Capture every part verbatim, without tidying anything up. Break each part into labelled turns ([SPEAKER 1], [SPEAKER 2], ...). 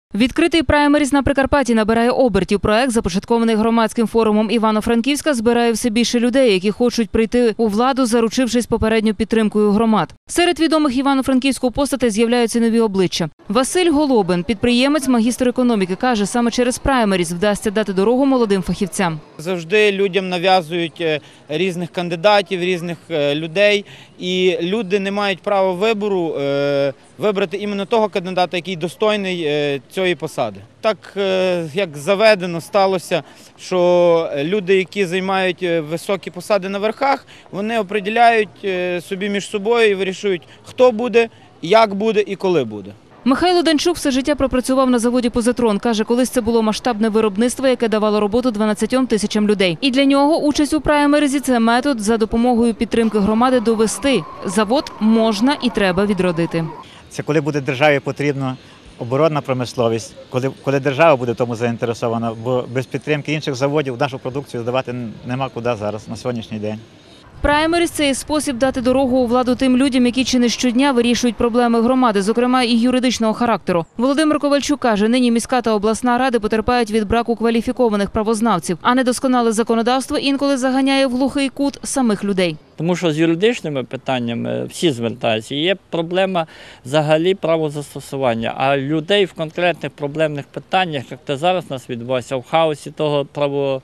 [SPEAKER 1] Відкритий праймеріз на Прикарпатті набирає обертів. Проект, започаткований громадським форумом Івано-Франківська, збирає все більше людей, які хочуть прийти у владу, заручившись попередньо підтримкою громад. Серед відомих Івано-Франківського постатей з'являються нові обличчя. Василь Голобин, підприємець, магістр економіки, каже, саме через праймеріз вдасться дати дорогу молодим фахівцям.
[SPEAKER 2] Завжди людям нав'язують різних кандидатів, різних людей, і люди не мають права вибору вибрати іменно того кандидата, який достойний цієї посади. Так, як заведено, сталося, що люди, які займають високі посади на верхах, вони определяють собі між собою і вирішують, хто буде, як буде і коли буде.
[SPEAKER 1] Михайло Данчук все життя пропрацював на заводі «Позитрон». Каже, колись це було масштабне виробництво, яке давало роботу дванадцятьом тисячам людей. І для нього участь у праймерізі – це метод за допомогою підтримки громади довести. Завод можна і треба відродити.
[SPEAKER 3] Це коли буде державі потрібна оборонна промисловість, коли, коли держава буде в тому заінтересована, бо без підтримки інших заводів нашу продукцію здавати нема куди зараз, на сьогоднішній день.
[SPEAKER 1] Праймеріз – це спосіб дати дорогу у владу тим людям, які чи не щодня вирішують проблеми громади, зокрема і юридичного характеру. Володимир Ковальчук каже, нині міська та обласна ради потерпають від браку кваліфікованих правознавців, а недосконале законодавство інколи заганяє в глухий кут самих людей.
[SPEAKER 4] Тому що з юридичними питаннями всі звертаються. Є проблема взагалі правозастосування, а людей в конкретних проблемних питаннях, як це зараз у нас відбувається, в хаосі того право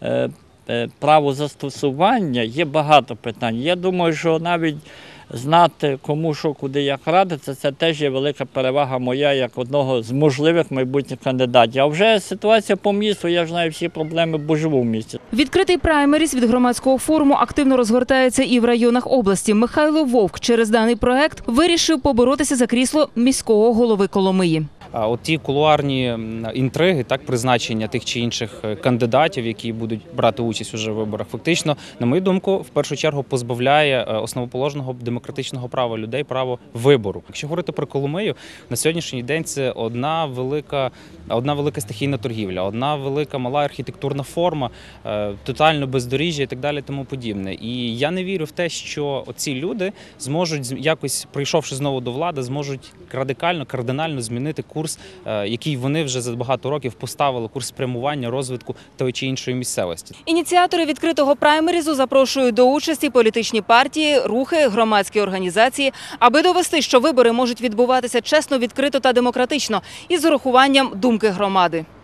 [SPEAKER 4] правозастосування є багато питань. Я думаю, що навіть знати, кому що, куди, як радиться, це теж є велика перевага моя, як одного з можливих майбутніх кандидатів. А вже ситуація по місту, я ж знаю всі проблеми, бо живу в місті.
[SPEAKER 1] Відкритий праймеріз від громадського форуму активно розгортається і в районах області. Михайло Вовк через даний проект вирішив поборотися за крісло міського голови Коломиї.
[SPEAKER 5] От ті кулуарні інтриги, так, призначення тих чи інших кандидатів, які будуть брати участь уже в виборах, фактично, на мою думку, в першу чергу позбавляє основоположного демократичного права людей право вибору. Якщо говорити про Коломию, на сьогоднішній день це одна велика, одна велика стихійна торгівля, одна велика мала архітектурна форма, тотально бездоріжжя і так далі, тому подібне. І я не вірю в те, що ці люди зможуть якось, прийшовши знову до влади, зможуть радикально, кардинально змінити курс курс, який вони вже за багато років поставили, курс спрямування, розвитку тої чи іншої місцевості.
[SPEAKER 1] Ініціатори відкритого праймерізу запрошують до участі політичні партії, рухи, громадські організації, аби довести, що вибори можуть відбуватися чесно, відкрито та демократично із урахуванням думки громади.